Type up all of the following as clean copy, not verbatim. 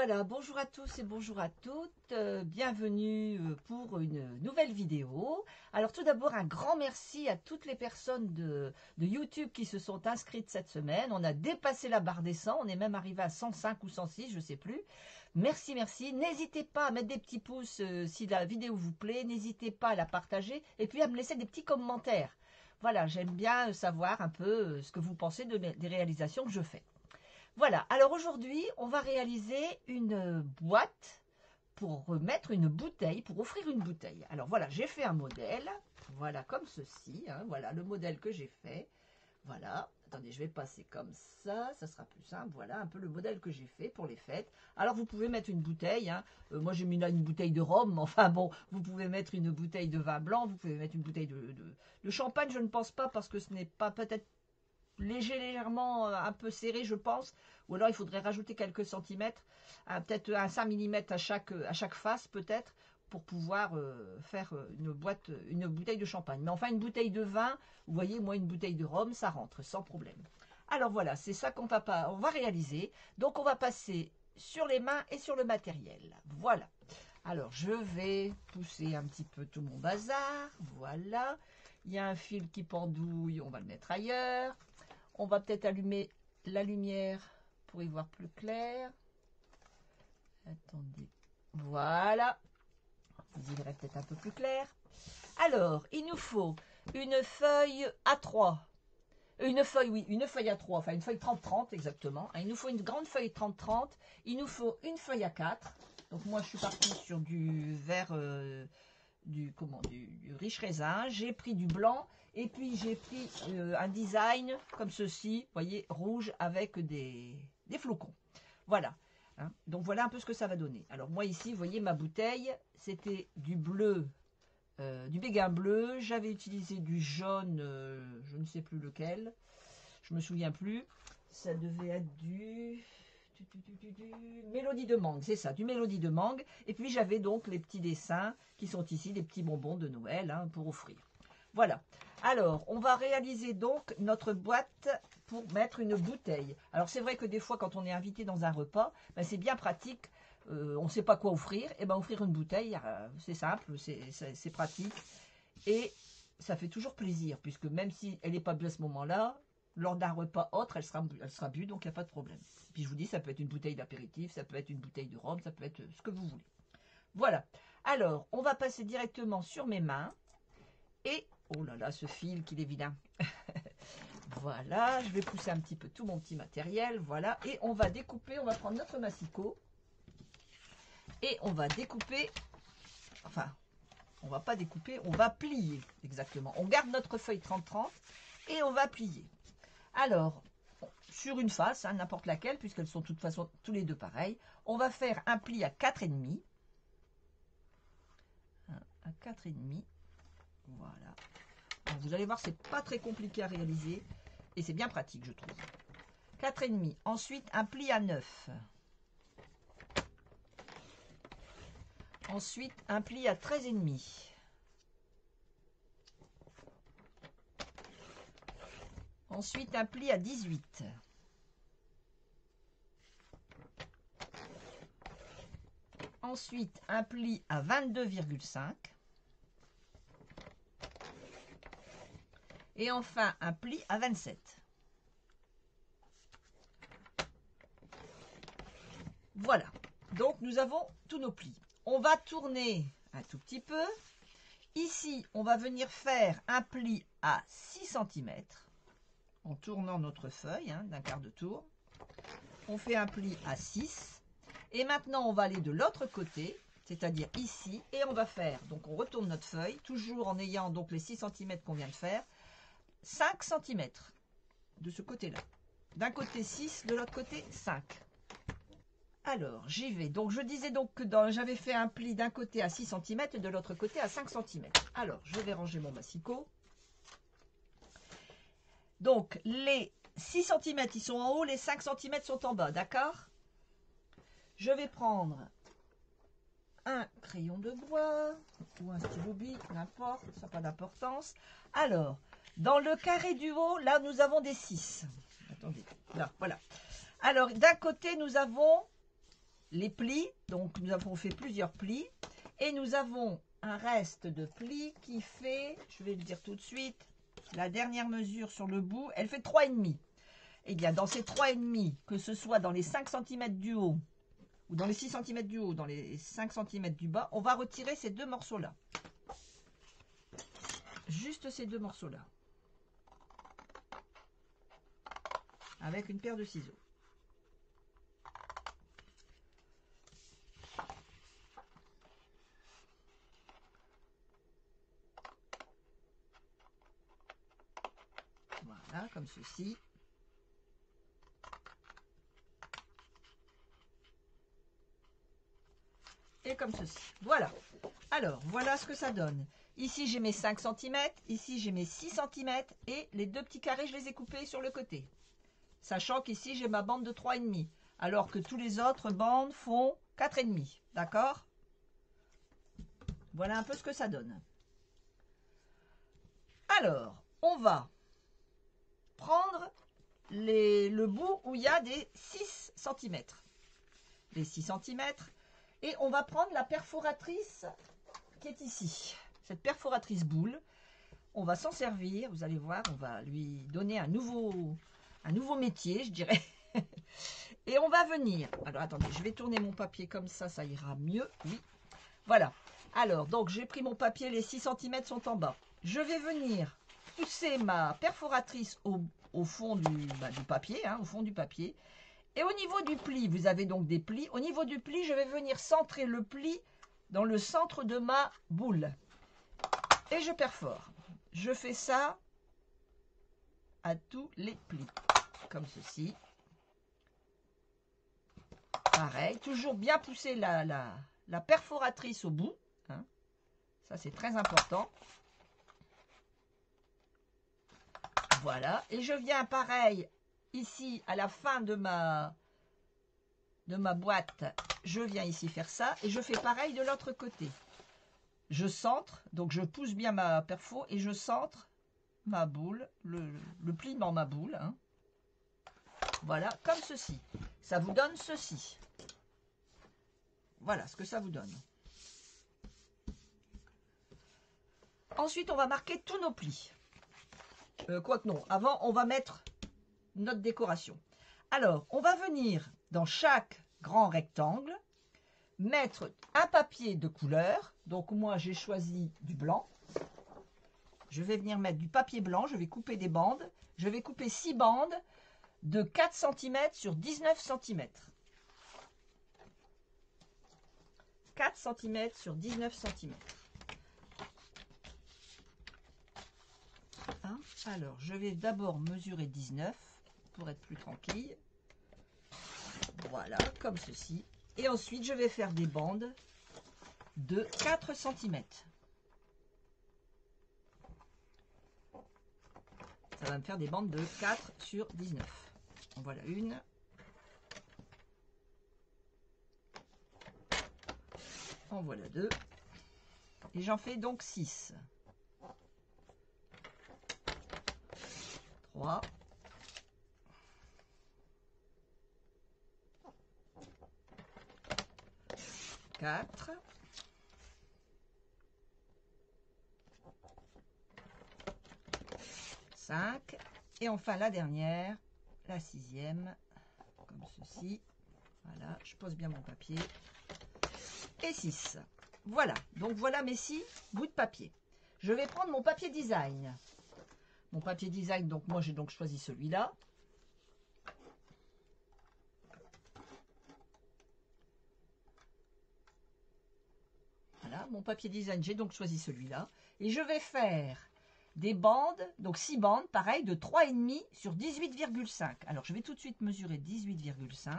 Voilà, bonjour à tous et bonjour à toutes, bienvenue pour une nouvelle vidéo. Alors tout d'abord un grand merci à toutes les personnes de YouTube qui se sont inscrites cette semaine. On a dépassé la barre des 100, on est même arrivé à 105 ou 106, je ne sais plus. Merci, merci. N'hésitez pas à mettre des petits pouces si la vidéo vous plaît, n'hésitez pas à la partager et puis à me laisser des petits commentaires. Voilà, j'aime bien savoir un peu ce que vous pensez des réalisations que je fais. Voilà, alors aujourd'hui, on va réaliser une boîte pour remettre une bouteille, pour offrir une bouteille. Alors voilà, j'ai fait un modèle, voilà, comme ceci, hein, voilà le modèle que j'ai fait. Voilà, attendez, je vais passer comme ça sera plus simple. Voilà un peu le modèle que j'ai fait pour les fêtes. Alors vous pouvez mettre une bouteille, hein. Moi j'ai mis là une bouteille de rhum, mais enfin bon, vous pouvez mettre une bouteille de vin blanc, vous pouvez mettre une bouteille de champagne, je ne pense pas, parce que ce n'est pas peut-être légèrement un peu serré, je pense, ou alors il faudrait rajouter quelques centimètres, peut-être un 5 mm à chaque face peut-être, pour pouvoir faire une bouteille de champagne. Mais enfin une bouteille de vin, vous voyez, moi une bouteille de rhum, ça rentre sans problème. Alors voilà, c'est ça on va réaliser. Donc on va passer sur les mains et sur le matériel. Voilà. Alors je vais pousser un petit peu tout mon bazar. Voilà. Il y a un fil qui pendouille, on va le mettre ailleurs. On va peut-être allumer la lumière pour y voir plus clair. Attendez. Voilà. Vous y verrez peut-être un peu plus clair. Alors, il nous faut une feuille A3. Une feuille A3, enfin une feuille 30-30 exactement. Il nous faut une grande feuille 30-30. Il nous faut une feuille A4. Donc moi, je suis partie sur du vert, du riche raisin. J'ai pris du blanc. Et puis j'ai pris un design comme ceci, vous voyez, rouge avec des flocons. Voilà. Hein. Donc voilà un peu ce que ça va donner. Alors moi ici, vous voyez, ma bouteille, c'était du bleu, du béguin bleu. J'avais utilisé du jaune, je ne sais plus lequel. Je me souviens plus. Ça devait être du mélodie de mangue, c'est ça, du mélodie de mangue. Et puis j'avais donc les petits dessins qui sont ici, des petits bonbons de Noël, hein, pour offrir. Voilà. Alors, on va réaliser donc notre boîte pour mettre une bouteille. Alors, c'est vrai que des fois, quand on est invité dans un repas, ben, c'est bien pratique. On ne sait pas quoi offrir. Et ben, offrir une bouteille, c'est simple, c'est pratique. Et ça fait toujours plaisir, puisque même si elle n'est pas bu à ce moment-là, lors d'un repas autre, elle sera bue, donc il n'y a pas de problème. Puis je vous dis, ça peut être une bouteille d'apéritif, ça peut être une bouteille de rhum, ça peut être ce que vous voulez. Voilà. Alors, on va passer directement sur mes mains. Et, oh là là, ce fil qu'il est vilain. Voilà, je vais pousser un petit peu tout mon petit matériel. Voilà, et on va découper, on va prendre notre massicot. Et on va découper, enfin, on va pas découper, on va plier, exactement. On garde notre feuille 30-30 et on va plier. Alors, sur une face, hein, n'importe laquelle, puisqu'elles sont de toute façon tous les deux pareilles, on va faire un pli à 4,5. À 4,5. Voilà. Alors, vous allez voir, c'est pas très compliqué à réaliser et c'est bien pratique, je trouve. 4,5. Ensuite, un pli à 9. Ensuite, un pli à 13,5. Ensuite, un pli à 18. Ensuite, un pli à 22,5. Et enfin, un pli à 27. Voilà. Donc, nous avons tous nos plis. On va tourner un tout petit peu. Ici, on va venir faire un pli à 6 cm en tournant notre feuille d'un quart de tour. On fait un pli à 6. Et maintenant, on va aller de l'autre côté, c'est-à-dire ici. Et on va faire, donc on retourne notre feuille, toujours en ayant donc les 6 cm qu'on vient de faire. 5 cm de ce côté-là. D'un côté 6, de l'autre côté 5. Alors, j'y vais. Donc, je disais donc que j'avais fait un pli d'un côté à 6 cm et de l'autre côté à 5 cm. Alors, je vais ranger mon massicot. Donc, les 6 cm, ils sont en haut, les 5 cm sont en bas, d'accord? Je vais prendre un crayon de bois ou un stylo bic, n'importe, ça n'a pas d'importance. Alors, dans le carré du haut, là, nous avons des 6. Attendez, là, voilà. Alors, d'un côté, nous avons les plis. Donc nous avons fait plusieurs plis. Et nous avons un reste de plis qui fait, je vais le dire tout de suite, la dernière mesure sur le bout, elle fait 3,5. Et bien dans ces 3,5, que ce soit dans les 5 cm du haut, ou dans les 6 cm du haut, dans les 5 cm du bas, on va retirer ces deux morceaux-là. Juste ces deux morceaux-là. Avec une paire de ciseaux. Voilà, comme ceci. Et comme ceci. Voilà. Alors, voilà ce que ça donne. Ici, j'ai mes 5 cm. Ici, j'ai mes 6 cm. Et les deux petits carrés, je les ai coupés sur le côté. Sachant qu'ici, j'ai ma bande de 3,5. Alors que tous les autres bandes font 4,5. D'accord? Voilà un peu ce que ça donne. Alors, on va prendre le bout où il y a des 6 cm. Les 6 cm. Et on va prendre la perforatrice qui est ici. Cette perforatrice boule. On va s'en servir. Vous allez voir, on va lui donner un nouveau métier, je dirais. Et on va venir. Alors, attendez, je vais tourner mon papier comme ça ira mieux. Oui, voilà. Alors, donc, j'ai pris mon papier, les 6 cm sont en bas. Je vais venir pousser ma perforatrice au fond du papier, au fond du papier. Et au niveau du pli, vous avez donc des plis. Au niveau du pli, je vais venir centrer le pli dans le centre de ma boule. Et je perfore. Je fais ça à tous les plis. Comme ceci. Pareil, toujours bien pousser la perforatrice au bout. Ça, c'est très important. Voilà. Et je viens pareil, ici, à la fin de ma boîte, je viens ici faire ça. Et je fais pareil de l'autre côté. Je centre, donc je pousse bien ma perfo et je centre ma boule, le pli dans ma boule. Voilà, comme ceci. Ça vous donne ceci. Voilà ce que ça vous donne. Ensuite, on va marquer tous nos plis. Quoique non, avant, on va mettre notre décoration. Alors, on va venir dans chaque grand rectangle, mettre un papier de couleur. Donc, moi, j'ai choisi du blanc. Je vais venir mettre du papier blanc. Je vais couper des bandes. Je vais couper 6 bandes de 4 cm sur 19 cm. 4 cm sur 19 cm. Alors, je vais d'abord mesurer 19 pour être plus tranquille. Voilà, comme ceci. Et ensuite, je vais faire des bandes de 4 cm. Ça va me faire des bandes de 4 sur 19. Voilà une. En voilà deux. Et j'en fais donc 6. 3. 4. 5. Et enfin la dernière, la 6e, comme ceci. Voilà, je pose bien mon papier. Et 6. Voilà, donc voilà mes 6 bouts de papier. Je vais prendre mon papier design. Mon papier design, donc moi j'ai donc choisi celui-là. Voilà, mon papier design, j'ai donc choisi celui-là. Et je vais faire des bandes, donc 6 bandes, pareil, de 3,5 sur 18,5. Alors je vais tout de suite mesurer 18,5.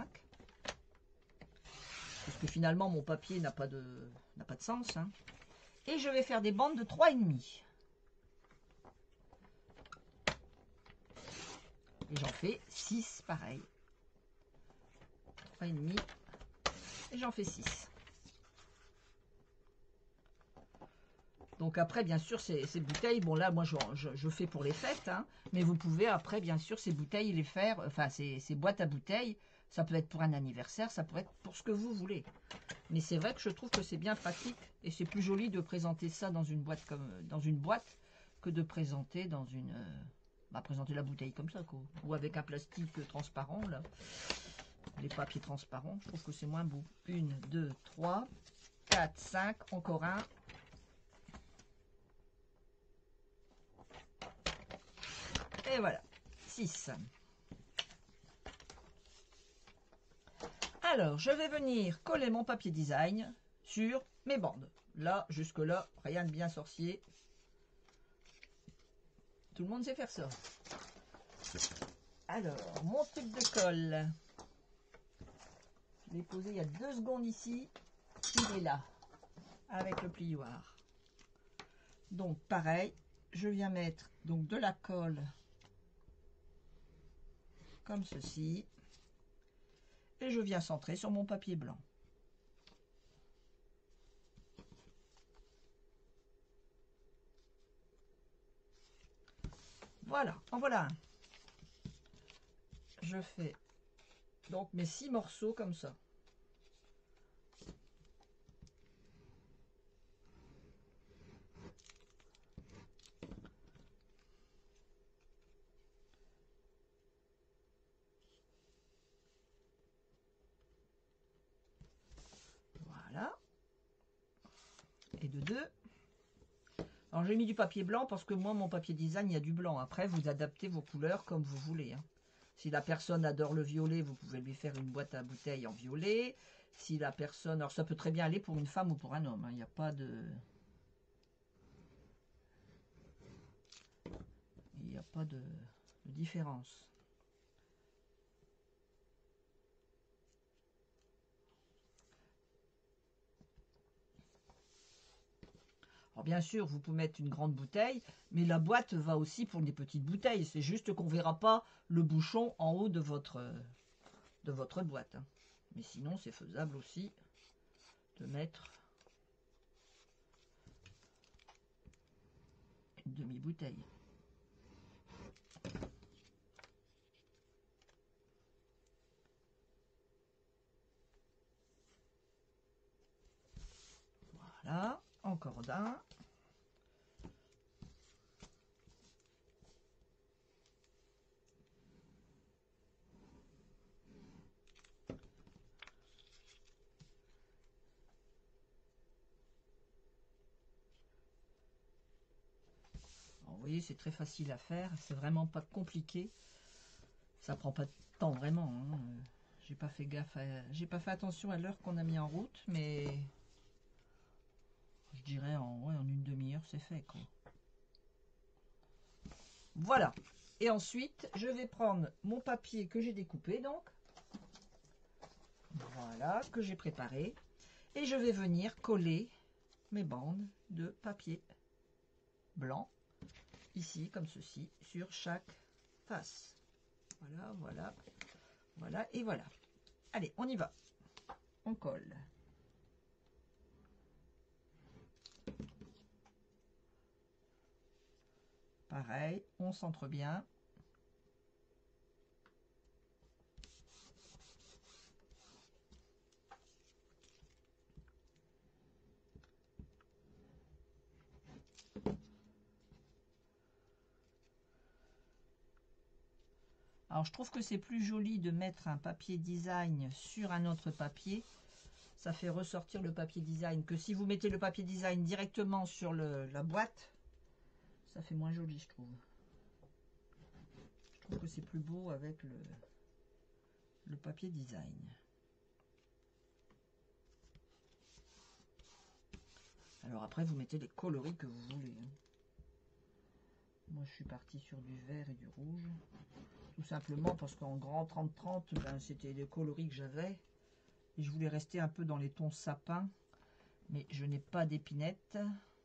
Parce que finalement mon papier n'a pas de sens. Et je vais faire des bandes de 3,5. Et j'en fais 6 pareil. 3,5. Et j'en fais 6. Donc après, bien sûr, ces bouteilles, bon là, moi, je fais pour les fêtes, mais vous pouvez après, bien sûr, ces bouteilles les faire, enfin, ces boîtes à bouteilles, Ça peut être pour un anniversaire, ça peut être pour ce que vous voulez. Mais c'est vrai que je trouve que c'est bien pratique et c'est plus joli de présenter ça dans une boîte que de présenter dans une présenter la bouteille comme ça quoi. Ou avec un plastique transparent là. Les papiers transparents, je trouve que c'est moins beau. 1, 2, 3, 4, 5, encore un. Et voilà, 6. Alors, je vais venir coller mon papier design sur mes bandes. Là, jusque-là, rien de bien sorcier. Tout le monde sait faire ça. Alors, mon truc de colle. Je l'ai posé il y a 2 secondes ici. Il est là, avec le plioir. Donc, pareil, je viens mettre donc de la colle comme ceci. Et je viens centrer sur mon papier blanc. Voilà, en voilà un. Je fais donc mes 6 morceaux comme ça. Voilà. Et de 2. Alors j'ai mis du papier blanc parce que moi mon papier design il y a du blanc. Après vous adaptez vos couleurs comme vous voulez. Hein. Si la personne adore le violet, vous pouvez lui faire une boîte à bouteilles en violet. Si la personne... Alors ça peut très bien aller pour une femme ou pour un homme. Hein. Il n'y a pas de... Il n'y a pas de différence. Alors bien sûr, vous pouvez mettre une grande bouteille, mais la boîte va aussi pour des petites bouteilles. C'est juste qu'on ne verra pas le bouchon en haut de votre boîte. Hein. Mais sinon, c'est faisable aussi de mettre une demi-bouteille. Voilà, encore d'un. Vous voyez, c'est très facile à faire, c'est vraiment pas compliqué. Ça prend pas de temps vraiment. Hein. J'ai pas fait gaffe, j'ai pas fait attention à l'heure qu'on a mis en route, mais je dirais en une demi-heure c'est fait quoi. Voilà. Et ensuite, je vais prendre mon papier que j'ai découpé donc. Voilà, que j'ai préparé. Et je vais venir coller mes bandes de papier blanc, ici, comme ceci, sur chaque face. Voilà, voilà, voilà, et voilà. Allez, on y va. On colle. Pareil, on centre bien. Alors, je trouve que c'est plus joli de mettre un papier design sur un autre papier. Ça fait ressortir le papier design que si vous mettez le papier design directement sur la boîte, ça fait moins joli, je trouve. Je trouve que c'est plus beau avec le papier design. Alors après, vous mettez les coloris que vous voulez. Hein. Moi, je suis partie sur du vert et du rouge. Tout simplement parce qu'en grand 30-30, ben, c'était les coloris que j'avais. Et je voulais rester un peu dans les tons sapin. Mais je n'ai pas d'épinette.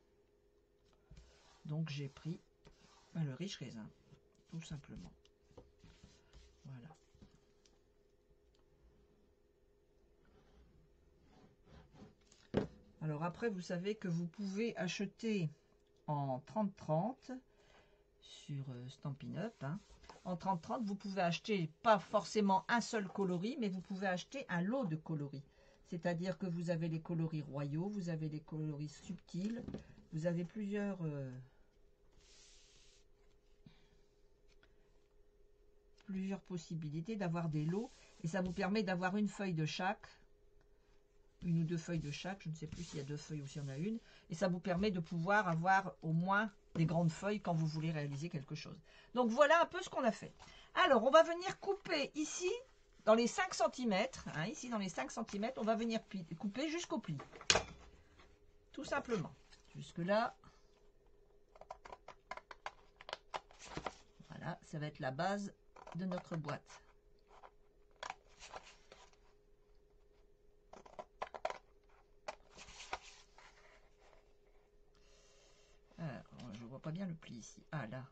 Donc j'ai pris le riche raisin. Tout simplement. Voilà. Alors après, vous savez que vous pouvez acheter en 30-30 sur Stampin' Up. Hein. En 30-30, vous pouvez acheter pas forcément un seul coloris, mais vous pouvez acheter un lot de coloris. C'est-à-dire que vous avez les coloris royaux, vous avez les coloris subtils, vous avez plusieurs possibilités d'avoir des lots. Et ça vous permet d'avoir une feuille de chaque, une ou deux feuilles de chaque, je ne sais plus s'il y a 2 feuilles ou s'il y en a une. Et ça vous permet de pouvoir avoir au moins des grandes feuilles quand vous voulez réaliser quelque chose. Donc voilà un peu ce qu'on a fait. Alors on va venir couper ici, dans les 5 cm, hein, ici dans les 5 cm, on va venir couper jusqu'au pli. Tout simplement. Jusque là. Voilà, ça va être la base de notre boîte. Alors, je vois pas bien le pli ici. Ah là.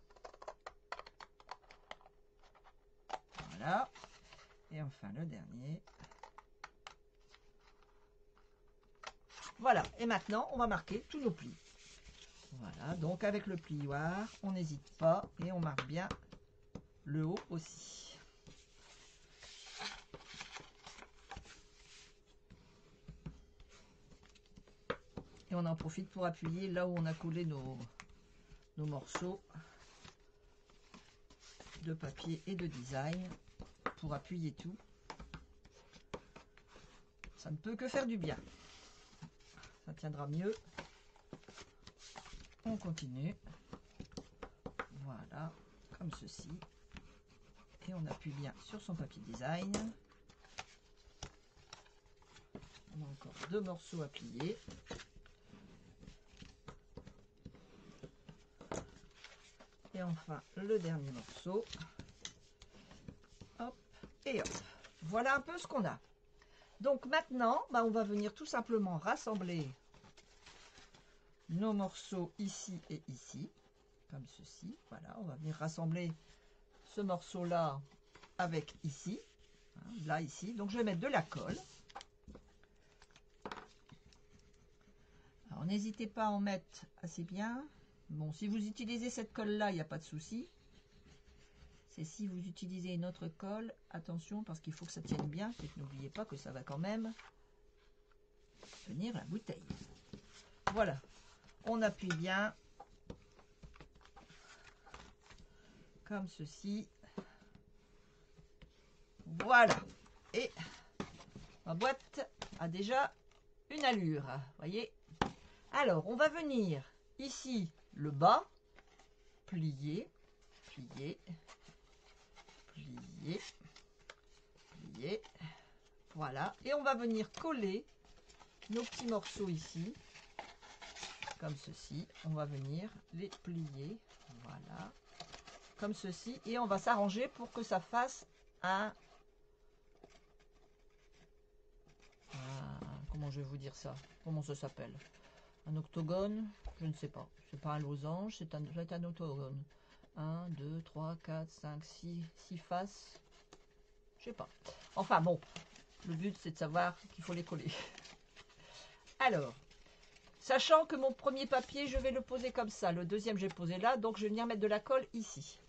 Voilà. Et enfin le dernier. Voilà. Et maintenant, on va marquer tous nos plis. Voilà. Donc avec le plioir, on n'hésite pas et on marque bien le haut aussi. Et on en profite pour appuyer là où on a collé nos morceaux de papier et de design, pour appuyer tout. Ça ne peut que faire du bien. Ça tiendra mieux. On continue. Voilà, comme ceci. Et on appuie bien sur son papier design. On a encore 2 morceaux à plier. Et enfin, le dernier morceau. Hop, et hop. Voilà un peu ce qu'on a. Donc maintenant, bah, on va venir tout simplement rassembler nos morceaux ici et ici. Comme ceci. Voilà, on va venir rassembler ce morceau-là avec ici. Hein, là, ici. Donc, je vais mettre de la colle. Alors, n'hésitez pas à en mettre assez bien. Bon, si vous utilisez cette colle-là, il n'y a pas de souci. C'est si vous utilisez une autre colle, attention, parce qu'il faut que ça tienne bien. Et n'oubliez pas que ça va quand même tenir la bouteille. Voilà. On appuie bien. Comme ceci. Voilà. Et ma boîte a déjà une allure. Voyez. Alors, on va venir ici, le bas, plier, plier, plier, plier. Voilà. Et on va venir coller nos petits morceaux ici, comme ceci. On va venir les plier. Voilà. Comme ceci. Et on va s'arranger pour que ça fasse un... comment je vais vous dire ça? Comment ça s'appelle? Un octogone? Je ne sais pas. C'est pas un losange, c'est un octogone. 1, 2, 3, 4, 5, 6 faces. Je sais pas. Enfin bon, le but c'est de savoir qu'il faut les coller. Alors, sachant que mon premier papier, je vais le poser comme ça. Le deuxième, j'ai posé là. Donc, je vais venir mettre de la colle ici.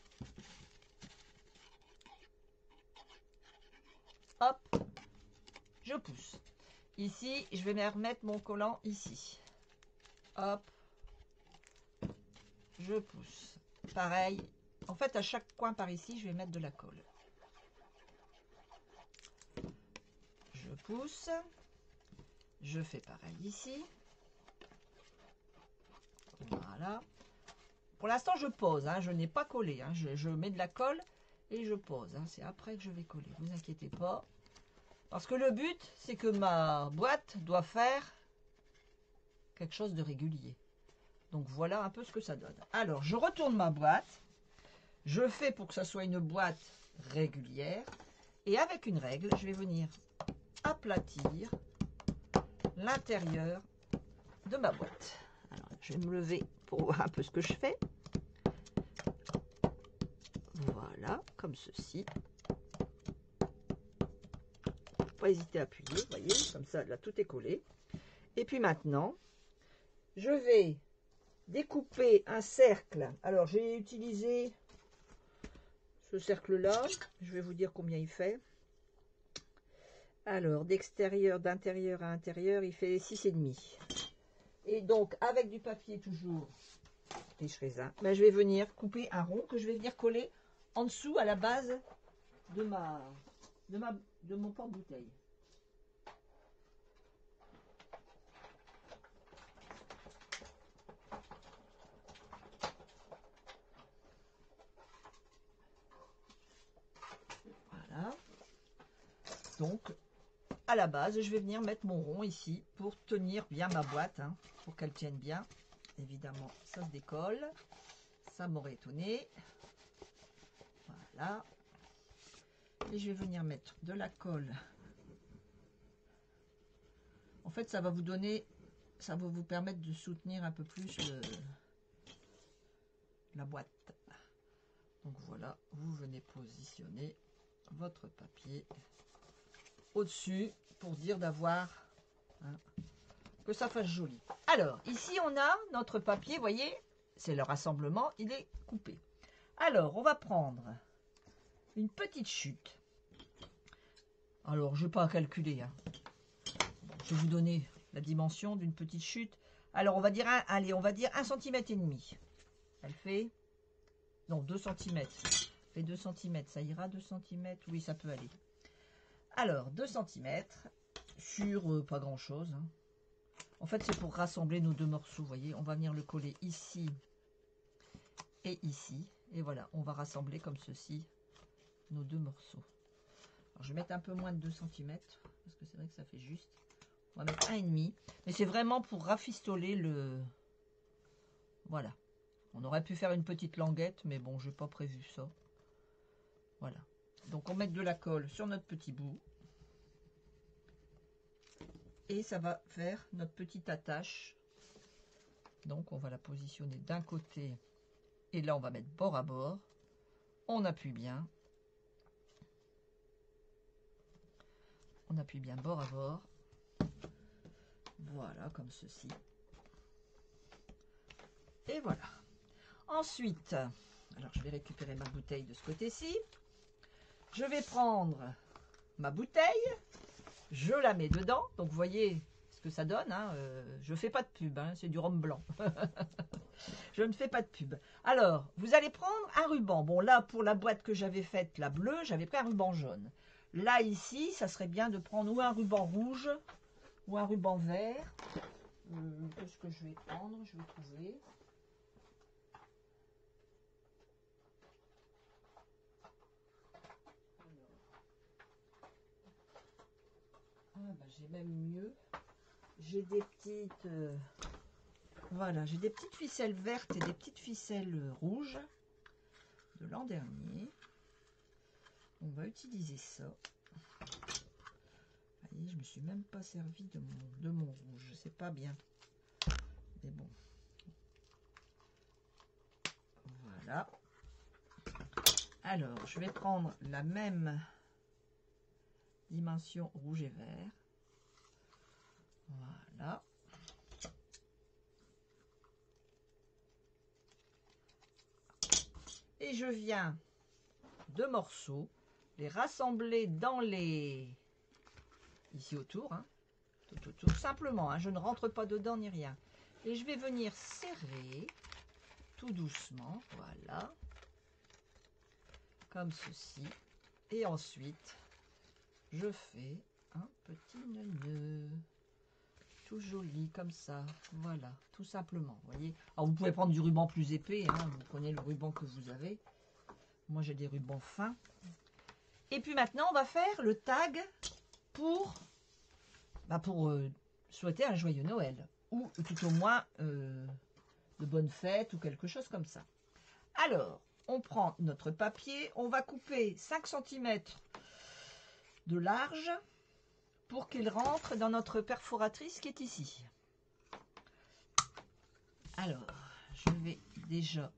Hop, je pousse. Ici, je vais me remettre mon collant ici. Hop, je pousse. Pareil. En fait, à chaque coin par ici, je vais mettre de la colle. Je pousse. Je fais pareil ici. Voilà. Pour l'instant, je pose. Hein, je n'ai pas collé. Hein, je mets de la colle et je pose. Hein, c'est après que je vais coller. Ne vous inquiétez pas. Parce que le but, c'est que ma boîte doit faire quelque chose de régulier. Donc, voilà un peu ce que ça donne. Alors, je retourne ma boîte. Je fais pour que ça soit une boîte régulière. Et avec une règle, je vais venir aplatir l'intérieur de ma boîte. Alors, je vais me lever pour voir un peu ce que je fais. Voilà, comme ceci. Pas hésiter à appuyer, vous voyez, comme ça, là, tout est collé. Et puis maintenant, je vais découper un cercle. Alors, j'ai utilisé ce cercle-là. Je vais vous dire combien il fait. Alors, d'extérieur, d'intérieur à intérieur, il fait 6,5. Et donc, avec du papier toujours riche raisin, ben, je vais venir couper un rond que je vais venir coller en dessous à la base de mon porte-bouteille. Voilà. Donc, à la base, je vais venir mettre mon rond ici pour tenir bien ma boîte, hein, pour qu'elle tienne bien. Évidemment, ça se décolle. Ça m'aurait étonné. Voilà. Et je vais venir mettre de la colle. En fait, ça va vous donner, ça va vous permettre de soutenir un peu plus la boîte. Donc voilà, vous venez positionner votre papier au-dessus pour dire d'avoir, hein, que ça fasse joli. Alors, ici, on a notre papier, vous voyez, c'est le rassemblement, il est coupé. Alors, on va prendre une petite chute. Alors, je ne vais pas calculer, hein. Je vais vous donner la dimension d'une petite chute. Alors, on va dire, allez, on va dire 1,5 cm. Elle fait, non, 2 cm. Elle fait 2 cm, ça ira 2 cm? Oui, ça peut aller. Alors, 2 cm sur pas grand-chose, hein. En fait, c'est pour rassembler nos deux morceaux, vous voyez. On va venir le coller ici et ici. Et voilà, on va rassembler comme ceci nos deux morceaux. Alors, je vais mettre un peu moins de 2 cm, parce que c'est vrai que ça fait juste. On va mettre 1,5. Mais c'est vraiment pour rafistoler le... Voilà. On aurait pu faire une petite languette, mais bon, je n'ai pas prévu ça. Voilà. Donc, on met de la colle sur notre petit bout. Et ça va faire notre petite attache. Donc, on va la positionner d'un côté. Et là, on va mettre bord à bord. On appuie bien. On appuie bien bord à bord. Voilà, comme ceci. Et voilà. Ensuite, alors je vais récupérer ma bouteille de ce côté-ci. Je vais prendre ma bouteille. Je la mets dedans. Donc, vous voyez ce que ça donne, hein. Je ne fais pas de pub, hein, c'est du rhum blanc. Je ne fais pas de pub. Alors, vous allez prendre un ruban. Bon, là, pour la boîte que j'avais faite, la bleue, j'avais pris un ruban jaune. Là, ici, ça serait bien de prendre ou un ruban rouge ou un ruban vert. Qu'est-ce que je vais prendre? Je vais trouver. Ah, bah, j'ai même mieux. J'ai des petites... voilà, j'ai des petites ficelles vertes et des petites ficelles rouges de l'an dernier. On va utiliser ça. Voyez, je me suis même pas servi de mon rouge. C'est pas bien. Mais bon. Voilà. Alors, je vais prendre la même dimension rouge et vert. Voilà. Et je viens deux morceaux, les rassembler dans les... ici autour, hein, tout autour, simplement, hein, je ne rentre pas dedans ni rien. Et je vais venir serrer tout doucement, voilà, comme ceci. Et ensuite, je fais un petit nœud, tout joli comme ça, voilà, tout simplement, vous voyez. Alors, vous pouvez prendre du ruban plus épais, hein, vous prenez le ruban que vous avez. Moi, j'ai des rubans fins. Et puis maintenant, on va faire le tag pour souhaiter un joyeux Noël. Ou tout au moins de bonnes fêtes ou quelque chose comme ça. Alors, on prend notre papier. On va couper 5 cm de large pour qu'il rentre dans notre perforatrice qui est ici. Alors, je vais déjà...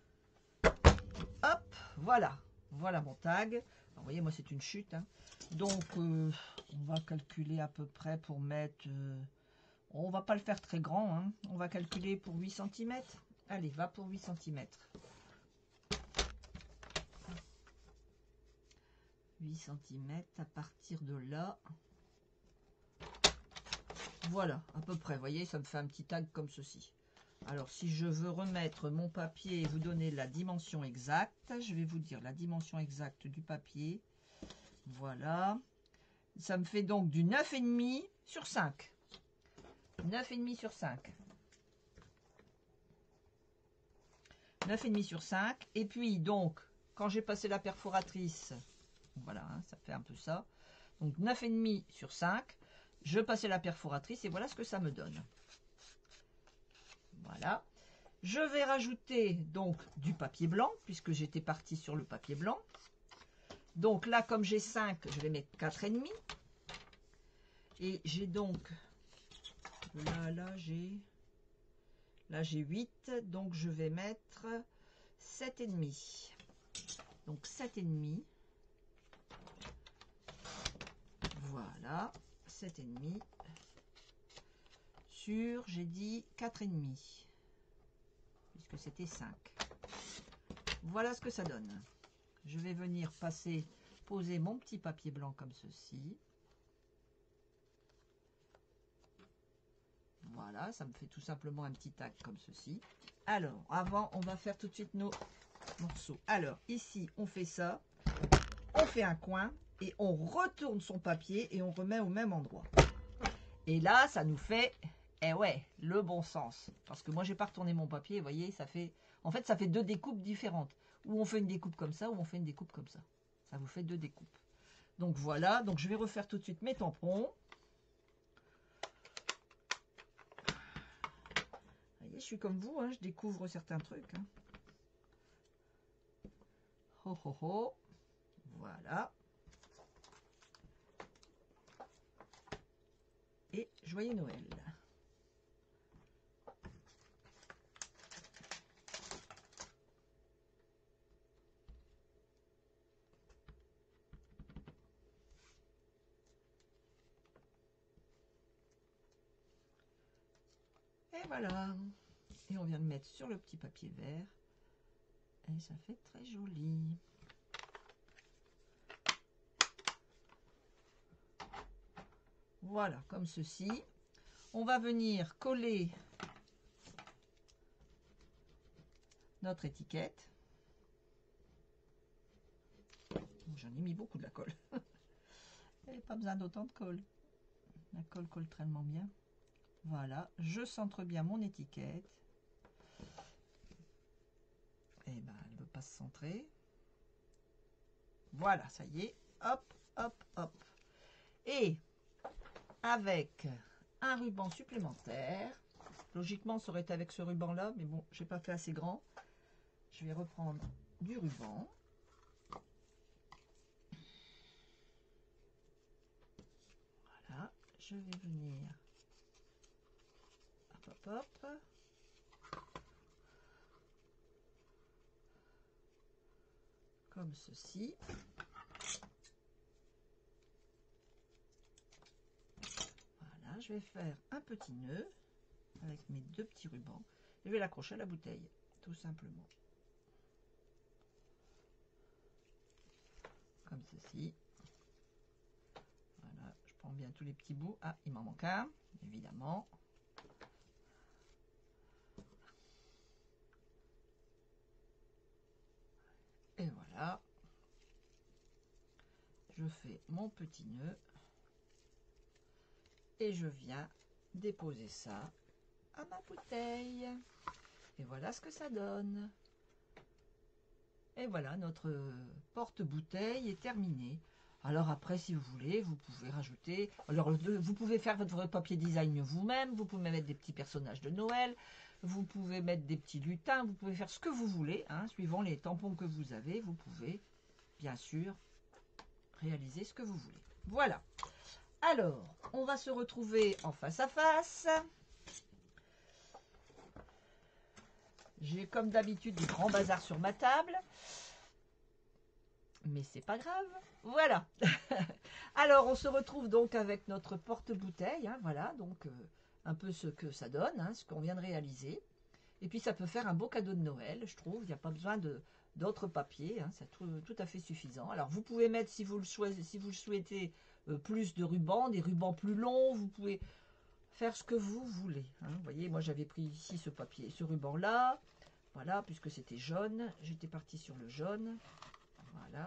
Hop, voilà. Voilà mon tag. Alors, vous voyez, moi, c'est une chute, hein. Donc, on va calculer à peu près pour mettre... On va pas le faire très grand, hein. On va calculer pour 8 cm. Allez, va pour 8 cm. 8 cm à partir de là. Voilà, à peu près. Vous voyez, ça me fait un petit tag comme ceci. Alors, si je veux remettre mon papier et vous donner la dimension exacte, je vais vous dire la dimension exacte du papier. Voilà. Ça me fait donc du 9,5 sur 5. 9,5 sur 5. 9,5 sur 5. Et puis, donc, quand j'ai passé la perforatrice, voilà, hein, ça fait un peu ça. Donc, 9,5 sur 5. Je passais la perforatrice et voilà ce que ça me donne. Voilà. Je vais rajouter donc du papier blanc, puisque j'étais partie sur le papier blanc. Donc là, comme j'ai 5, je vais mettre 4,5. Et j'ai donc, là j'ai 8, donc je vais mettre 7,5. Donc 7,5. Voilà, 7,5 sur, j'ai dit 4,5, puisque c'était 5. Voilà ce que ça donne. Je vais venir poser mon petit papier blanc comme ceci. Voilà, ça me fait tout simplement un petit tag comme ceci. Alors, avant, on va faire tout de suite nos morceaux. Alors, ici, on fait ça. On fait un coin et on retourne son papier et on remet au même endroit. Et là, ça nous fait, eh ouais, le bon sens. Parce que moi, j'ai pas retourné mon papier, vous voyez, ça fait, en fait, ça fait 2 découpes différentes. Ou on fait une découpe comme ça, ou on fait une découpe comme ça. Ça vous fait 2 découpes. Donc voilà, donc je vais refaire tout de suite mes tampons. Vous voyez, je suis comme vous, hein, je découvre certains trucs. Hein. Ho ho ho. Voilà. Et joyeux Noël. Et voilà. Et on vient de mettre sur le petit papier vert. Et ça fait très joli. Voilà, comme ceci. On va venir coller notre étiquette. J'en ai mis beaucoup de la colle. Il n'y a pas besoin d'autant de colle. La colle colle tellement bien. Voilà, je centre bien mon étiquette. Et ben, elle ne veut pas se centrer. Voilà, ça y est. Hop, hop, hop. Et avec un ruban supplémentaire, logiquement, ça aurait été avec ce ruban-là, mais bon, j'ai pas fait assez grand. Je vais reprendre du ruban. Voilà, je vais venir. Hop, hop, hop. Comme ceci. Voilà, je vais faire un petit nœud avec mes 2 petits rubans. Je vais l'accrocher à la bouteille, tout simplement. Comme ceci. Voilà, je prends bien tous les petits bouts. Ah, il m'en manque un, évidemment. Et voilà. Je fais mon petit nœud. Et je viens déposer ça à ma bouteille. Et voilà ce que ça donne. Et voilà, notre porte-bouteille est terminée. Alors après, si vous voulez, vous pouvez rajouter... Alors, vous pouvez faire votre papier design vous-même. Vous pouvez mettre des petits personnages de Noël. Vous pouvez mettre des petits lutins. Vous pouvez faire ce que vous voulez. Hein, suivant les tampons que vous avez, vous pouvez, bien sûr, réaliser ce que vous voulez. Voilà. Alors, on va se retrouver en face à face. J'ai comme d'habitude du grand bazar sur ma table. Mais c'est pas grave. Voilà. Alors, on se retrouve donc avec notre porte-bouteille. Hein, voilà, donc un peu ce que ça donne, hein, ce qu'on vient de réaliser. Et puis ça peut faire un beau cadeau de Noël, je trouve. Il n'y a pas besoin d'autres papiers, hein, c'est tout à fait suffisant. Alors vous pouvez mettre, si vous le souhaitez, plus de rubans, des rubans plus longs. Vous pouvez faire ce que vous voulez, hein. Vous voyez, moi j'avais pris ici ce papier, ce ruban-là. Voilà, puisque c'était jaune, j'étais partie sur le jaune. Voilà.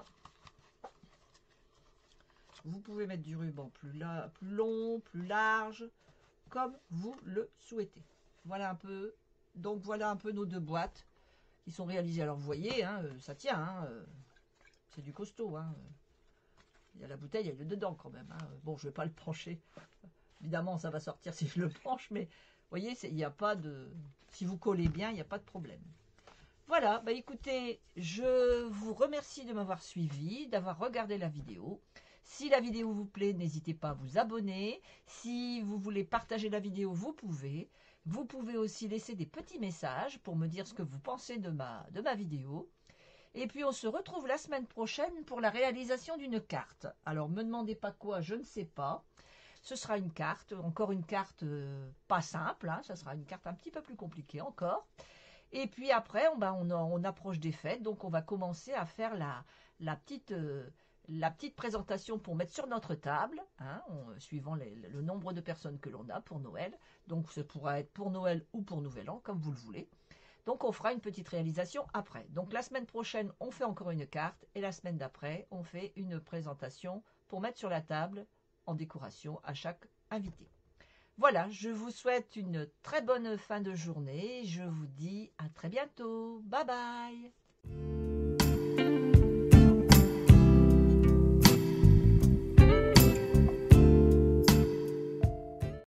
Vous pouvez mettre du ruban plus long, plus large, comme vous le souhaitez. Voilà un peu. Donc voilà un peu nos deux boîtes qui sont réalisées. Alors vous voyez, hein, ça tient, hein, c'est du costaud. Hein. Il y a la bouteille, il y a le dedans quand même. Hein. Bon, je ne vais pas le pencher. Évidemment, ça va sortir si je le penche, mais vous voyez, il n'y a pas de... Si vous collez bien, il n'y a pas de problème. Voilà, bah écoutez, je vous remercie de m'avoir suivi, d'avoir regardé la vidéo. Si la vidéo vous plaît, n'hésitez pas à vous abonner. Si vous voulez partager la vidéo, vous pouvez. Vous pouvez aussi laisser des petits messages pour me dire ce que vous pensez de ma vidéo. Et puis on se retrouve la semaine prochaine pour la réalisation d'une carte. Alors me demandez pas quoi, je ne sais pas. Ce sera une carte, encore une carte pas simple, hein, ça sera une carte un petit peu plus compliquée encore. Et puis après, on approche des fêtes, donc on va commencer à faire la petite présentation pour mettre sur notre table, hein, suivant le nombre de personnes que l'on a pour Noël. Donc ça pourra être pour Noël ou pour Nouvel An, comme vous le voulez. Donc on fera une petite réalisation après. Donc la semaine prochaine, on fait encore une carte, et la semaine d'après, on fait une présentation pour mettre sur la table en décoration à chaque invité. Voilà, je vous souhaite une très bonne fin de journée. Je vous dis à très bientôt. Bye bye.